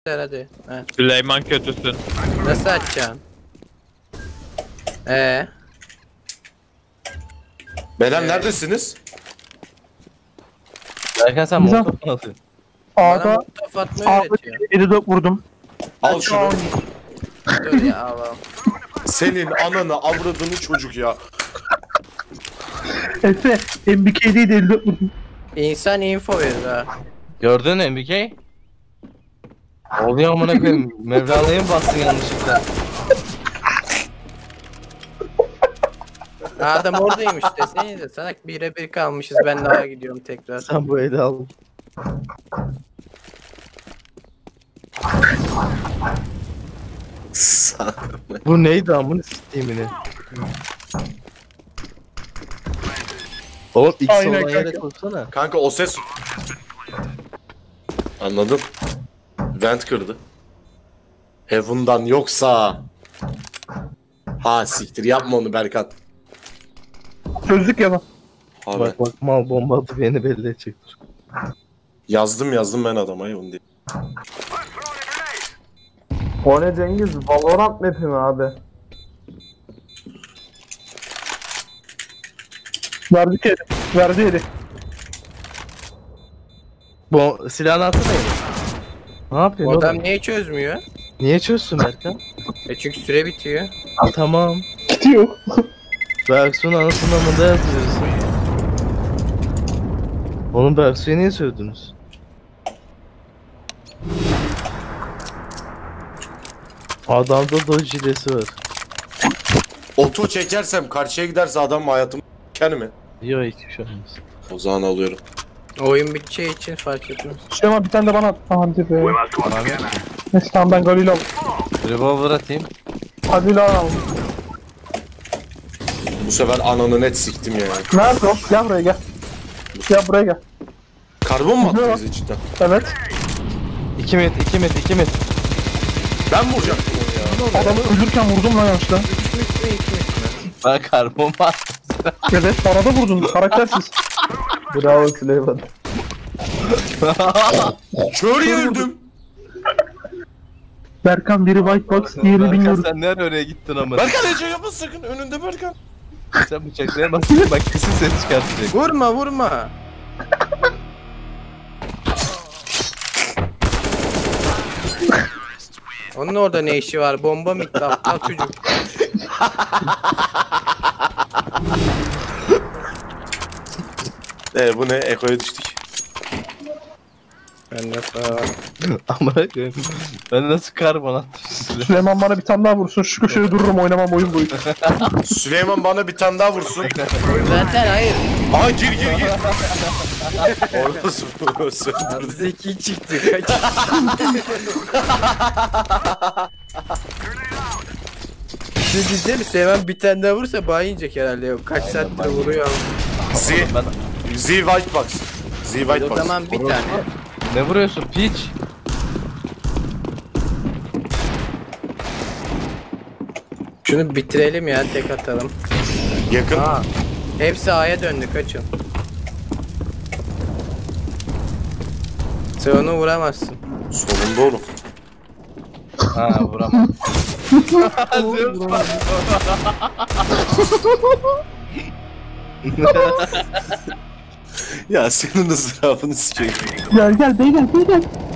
hadi. He. Süleyman kötüsün. Nasıl açacaksın? Beyler neredesiniz? Berkan sen Güzel. motor mu atıyorsun? Bana A'da mutlu atmayı A'da öğretiyor. 54 vurdum. Al şunu. Dur ya Allah'ım. Senin ananı avradını çocuk ya. Efe MBK'deydi 54 vurdum. İnsan info verir ha. Gördün mü MBK? Ne oluyor amına koyayım? Mevlana'ya mı bastın yanlışlıkla? Adam oradaymış desene de sana birebir kalmışız ben daha gidiyorum tekrar. Sen bu eli al. Bu neydi amına siktiğimini? Oğlum X Aynen olan yere kanka. koysana. Kanka o ses... Anladım. Vent kırdı. Heaven'dan yoksa... Ha siktir yapma onu Berkan. Çözdük ya lan. Abi Bak bak mal bomba atıp beni belli edecektir. yazdım ben adama Heaven diye. O ne Cengiz? Valorant map'i mi abi? Verdik yeri. Verdi yeri. Bu silahını atsana yere. Ne O yapıyorsun adam oğlum? niye çözmüyor? Niye çözsün Berkan? Çünkü süre bitiyor. Tamam. Gidiyor. Berksu'nun anasını amında yazıyorsun. Oğlum Berksu'ya niye sövdünüz? Adamda dodge hilesi var. Oto çekersem karşıya giderse adam hayatımı s**ker mi? Yok hiçbir şey olmaz. O zaman alıyorum. Oyun biteceği için fark etmez. Süleyman bir tane de bana at. Hadi be. Tamam. Neyse tamam ben Galil al. Revolver atayım. Hadi al. Bu sefer ananı net siktim ya. Nerede o? Gel buraya gel. Gel buraya gel. Karbon mu attı Yok. bizi cidden? Evet. 2 met, 2 met, 2 met. Ben vuracaktım onu ya. Adamı ölürken vurdum lan yanlışlıkla. Ben karbon var. Evet bana da vurdun. Karaktersiz. Bravo Süleyman. Kör'ye öldüm. Berkan biri white box, diğeri Berkan bilmiyorum. sen nereye oraya gittin ama? Berkan Ece yapma sakın önünde Berkan. Sen bıçaklayamazsın bak kesin ses çıkartacak. Vurma vurma. Onun orada ne işi var? Bomba mı gitti aptal çocuk? Bu ne? Eko'ya düştük. Ben de sağ. Amına koyayım. Ben nasıl karbon attım size? Süleyman bana bir tane daha vursun. Şu köşede dururum oynamam oyun boyu. Süleyman bana bir tane daha vursun. Zaten hayır. Aa gir. Orası söndürdü. Zeki çıktı kaç. Bir şey diyeceğim Seymen bir tane daha vursa bayınacak herhalde. Kaç saattir vuruyor. Z White Box. Z White O Box. zaman bir tane. Ne vuruyorsun piç? Şunu bitirelim ya tek atalım. Yakın. Aa, hepsi A'ya döndü kaçın. Sen onu vuramazsın. Solunda oğlum. Ha vuramam. Zeus bak. Ya senin ızdırabını sikeyim. Gel gel bey gel bey gel.